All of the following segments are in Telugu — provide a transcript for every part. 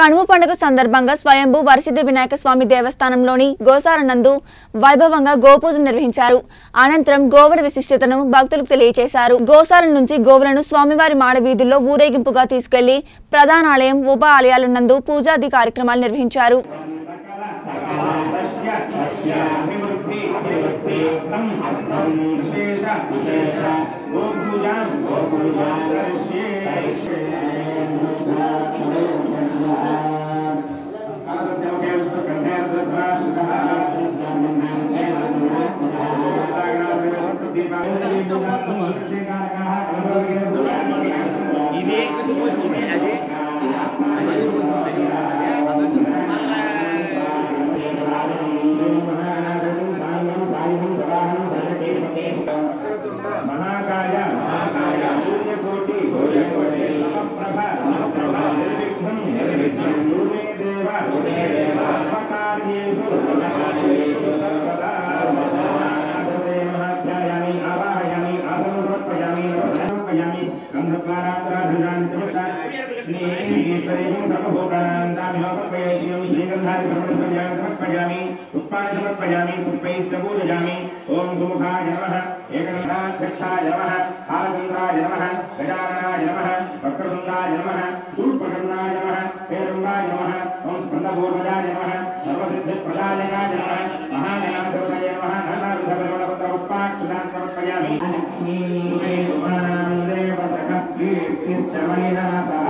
కనుమ పండుగ సందర్భంగా స్వయంభూ వరసిద్ధి వినాయక స్వామి దేవస్థానంలోని గోశాల నందు వైభవంగా గోపూజ నిర్వహించారు. అనంతరం గోవుల విశిష్టతను భక్తులకు తెలియజేశారు. గోశాల నుంచి గోవులను స్వామివారి మాడ వీధుల్లో ఊరేగింపుగా తీసుకెళ్లి ప్రధాన ఆలయం, ఉప ఆలయాల నందు పూజాది కార్యక్రమాలు నిర్వహించారు. ओम सुमुखाय नमः एकदंताक्षाय नमः हालचंद्राय नमः गजाननाय नमः वक्रतुंडाय नमः शूर्पकर्णाय नमः पेरुंडाय नमः ओम स्कंदपूर्वजाय नमः सर्वसिद्धिप्रदायकाय नमः महागणाधिपतये नमः नानाविधपरिमलपत्रपुष्पाक्षतान् समर्पयामि लक्ष्मी देवां देवतः कीर्तिश्चमनिदासः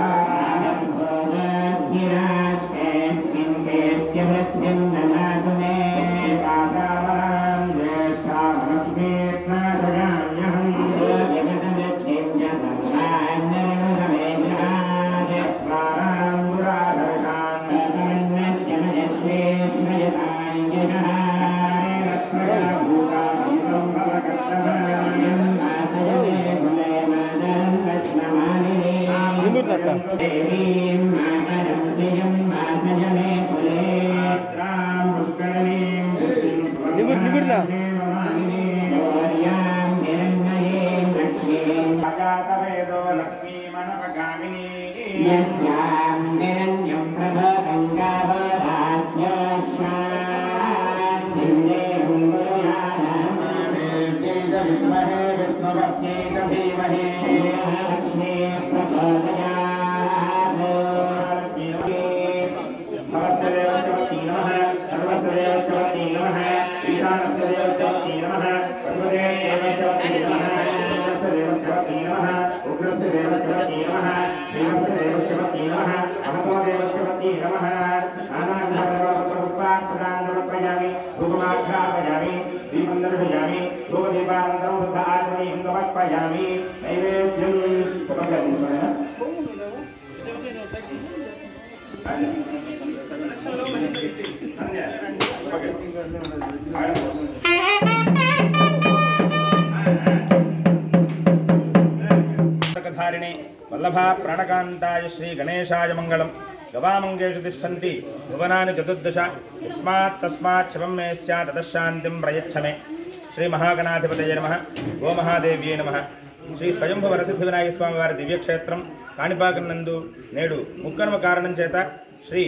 वल्लभा प्राणकांताय श्री गणेशाय मंगलम गवामंगेषु तिष्ठन्ति भुवनानि चतुर्दश यस्मात् तस्मात् शिवं मे स्यात् ततः शान्तिं प्रयच्छ मे श्री महागणाधिपतये नमः गो महादेव्ये नमः श्री स्वयंभू वरसिद्धि विनायक स्वामी वारि दिव्य क्षेत्रं काणिपाकं నందు నేడు ముక్కనుమ కారణం చేత శ్రీ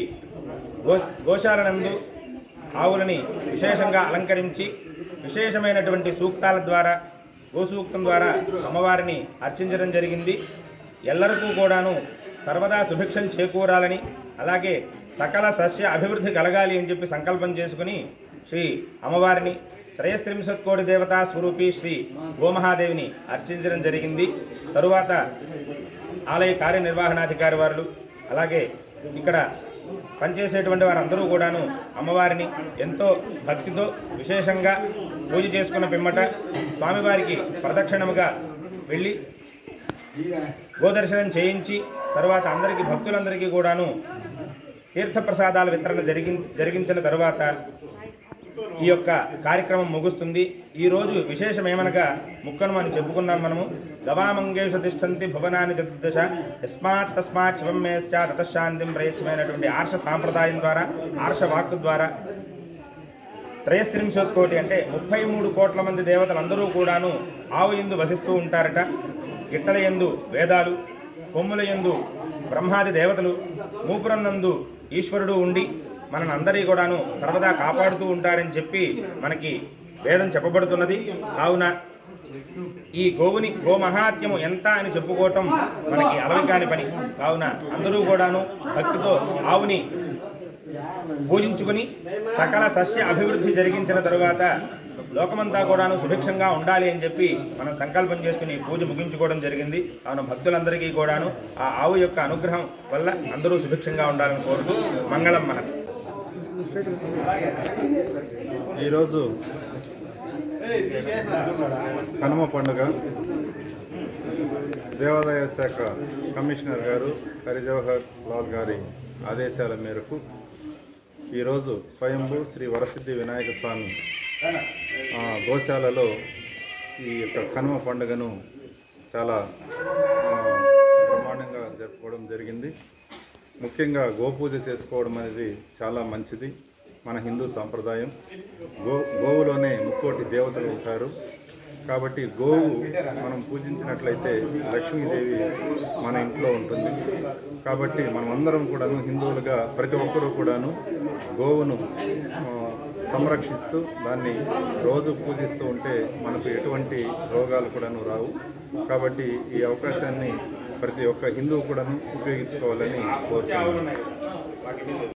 గోశాల నందు ఆవులని విశేషంగా అలంకరించి విశేషమైనటువంటి సూక్తాల ద్వారా గోసూక్తం ద్వారా అమ్మవారిని అర్చించడం జరిగింది. ఎల్లరికూ కూడాను సర్వదా సుభిక్షం చేకూరాలని అలాగే సకల సస్య అభివృద్ధి కలగాలి అని చెప్పి సంకల్పం చేసుకుని శ్రీ అమ్మవారిని త్రయస్త్రింశత్కోటి దేవతా స్వరూపి శ్రీ గోమహాదేవిని అర్చించడం జరిగింది. తరువాత ఆలయ కార్యనిర్వహణాధికారి వారు అలాగే ఇక్కడ పనిచేసేటువంటి వారందరూ కూడాను అమ్మవారిని ఎంతో భక్తితో విశేషంగా పూజ చేసుకున్న పిమ్మట స్వామివారికి ప్రదక్షిణముగా వెళ్ళి గోదర్శనం చేయించి తరువాత అందరికీ భక్తులందరికీ కూడాను తీర్థప్రసాదాల వితరణ జరిగించిన తరువాత ఈ యొక్క కార్యక్రమం ముగుస్తుంది. ఈ రోజు విశేషం ఏమనగా ముక్కనుమ అని చెప్పుకున్నాం మనము. గవామంగేషు తిష్టంతి భువనాని చతుర్దశ యస్మాత్ తస్మాత్ శివం మే స్యాత్ తతః శాంతిం ప్రయచ్చమైనటువంటి ఆర్ష సాంప్రదాయం ద్వారా ఆర్ష వాక్కు ద్వారా త్రయస్త్రింశోత్కోటి అంటే 33 కోట్ల మంది దేవతలందరూ కూడాను ఆవు యందు వసిస్తూ ఉంటారట. గిట్టల యందు వేదాలు, కొమ్ముల యందు బ్రహ్మాది దేవతలు మూపురం నందు ఈశ్వరుడు ఉండి మనందరి కూడాను సర్వదా కాపాడుతూ ఉంటారని చెప్పి మనకి వేదం చెప్పబడుతున్నది. కావున ఈ గోవుని గోమహాత్మ్యము ఎంత అని చెప్పుకోవటం మనకి అలవి కాని పని. కావున అందరూ కూడాను భక్తితో ఆవుని పూజించుకుని సకల సస్య అభివృద్ధి జరిగించిన తరువాత లోకమంతా కూడాను సుభిక్షంగా ఉండాలి అని చెప్పి మనం సంకల్పం చేసుకుని పూజ ముగించుకోవడం జరిగింది. కావున భక్తులందరికీ కూడాను ఆ ఆవు యొక్క అనుగ్రహం వల్ల అందరూ సుభిక్షంగా ఉండాలని కోరుతూ మంగళం మహత్. ఈరోజు కనుమ పండుగ దేవాదాయ శాఖ కమిషనర్ గారు హరిజవహర్ లాల్ గారి ఆదేశాల మేరకు ఈరోజు స్వయంభూ శ్రీ వరసిద్ధి వినాయక స్వామి గోశాలలో ఈ యొక్క కనుమ పండుగను చాలా బ్రహ్మాండంగా జరుపుకోవడం జరిగింది. ముఖ్యంగా గోపూజ చేసుకోవడం అనేది చాలా మంచిది. మన హిందూ సాంప్రదాయం. గోవులోనే ముక్కోటి దేవతలు ఉంటారు కాబట్టి గోవు మనం పూజించినట్లయితే లక్ష్మీదేవి మన ఇంట్లో ఉంటుంది. కాబట్టి మనం అందరం కూడాను హిందువులుగా ప్రతి ఒక్కరూ కూడాను గోవును సంరక్షిస్తూ దాన్ని రోజు పూజిస్తూ ఉంటే మనకు ఎటువంటి రోగాలు కూడాను రావు. కాబట్టి ఈ అవకాశాన్ని ప్రతి ఒక్క హిందువు కూడాను ఉపయోగించుకోవాలని కోరుతున్నాను.